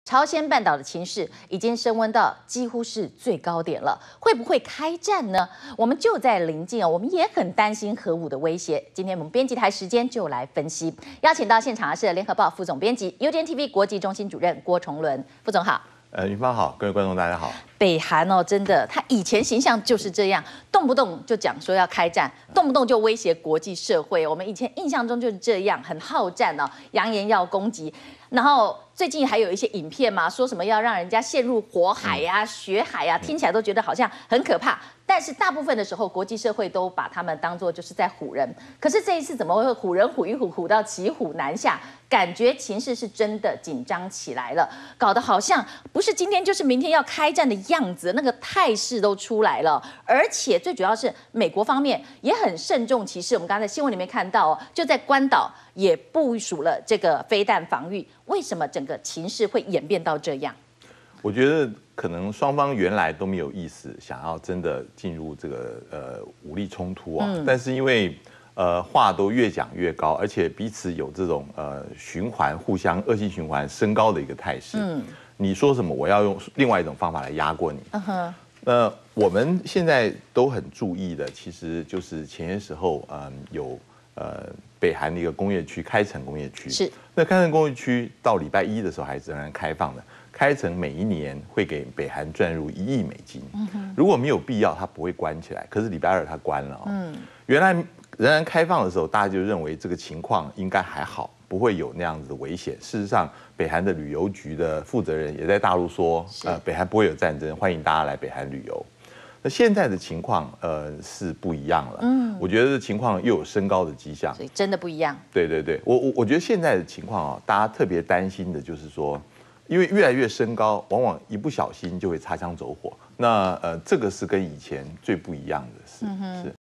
朝鲜半岛的情势已经升温到几乎是最高点了，会不会开战呢？我们就在临近哦，我们也很担心核武的威胁。今天我们编辑台时间就来分析，邀请到现场的是联合报副总编辑、UDN TV 国际中心主任郭崇伦副总好。 云芳好，各位观众大家好。 北韩哦，真的，他以前形象就是这样，动不动就讲说要开战，动不动就威胁国际社会。我们以前印象中就是这样，很好战哦，扬言要攻击。然后最近还有一些影片嘛，说什么要让人家陷入火海呀、血海呀，听起来都觉得好像很可怕。但是大部分的时候，国际社会都把他们当作就是在唬人。可是这一次怎么会唬人唬一唬，唬到骑虎难下？感觉情势是真的紧张起来了，搞得好像不是今天就是明天要开战的样子，那个态势都出来了。而且最主要是美国方面也很慎重其事，我们刚才在新闻里面看到哦，就在关岛也部署了这个飞弹防御。为什么整个情势会演变到这样？ 我觉得可能双方原来都没有意思想要真的进入这个武力冲突啊，但是因为话都越讲越高，而且彼此有这种循环互相恶性循环升高的一个态势。你说什么，我要用另外一种方法来压过你。我们现在都很注意的，其实就是前些时候有北韩的一个工业区开城工业区，是那开城工业区到礼拜一的时候还是仍然开放的。开城每一年会给北韩赚入1亿美金，如果没有必要，它不会关起来。可是礼拜二它关了原来仍然开放的时候，大家就认为这个情况应该还好，不会有那样子的危险。事实上，北韩的旅游局的负责人也在大陆说，北韩不会有战争，欢迎大家来北韩旅游。那现在的情况是不一样了，我觉得情况又有升高的迹象， 所以真的不一样。 对对对，我觉得现在的情况大家特别担心的就是说，因为越来越升高，往往一不小心就会擦枪走火。那这个是跟以前最不一样的事。是。